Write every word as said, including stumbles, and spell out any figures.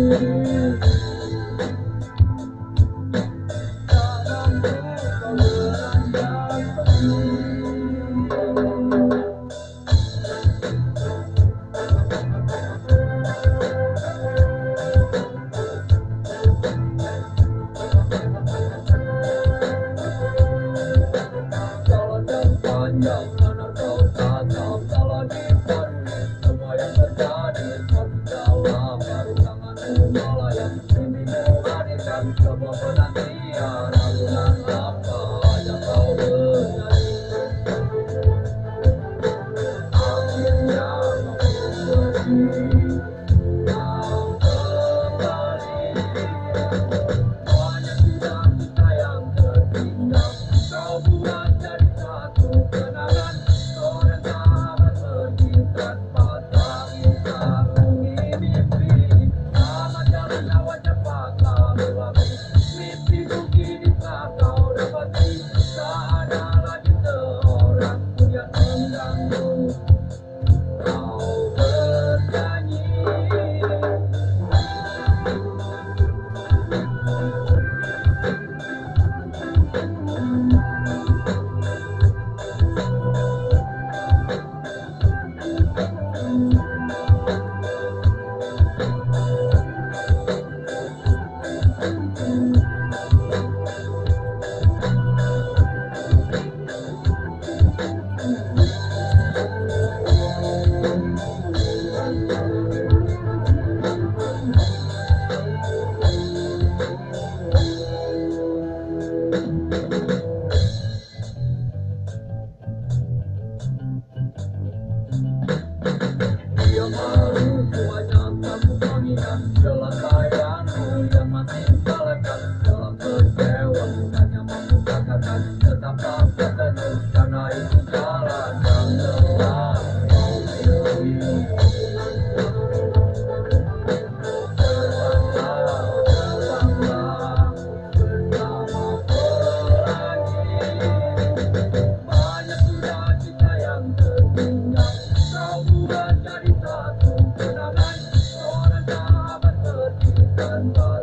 Panjang mana kau tatap, tak lagi peduli semua yang terjadi. Tapi dalam baru tanganmu melayang, mimpimu hadirkan sebuah penantian. Alunan apa yang kau bernyanyi, akhirnya aku pergi. Kau kembali, banyak sudah kita yang tertinggal. Kau buat jadi satu kenangan, seorang sahabat pergi tanpa mengarungi mimpi. Sama jalan nyawa cepat lalu habis, mimpiku kini telah kau dapati. Tak ada lagi seorang pun yang mengganggu kau bernyanyi. Dia baru semuanya aku mengingat jelas sayangku yang masih melekat dalam kecewa. Bukannya mampu katakan tetap tak tertegun, karena itu jalan yang telah kau pilih. Tetaplah, tetaplah bersamaku lagi. Banyak sudah cinta yang tertinggal, kau buat jadi satu kenangan. Seorang sahabat pergi tanpa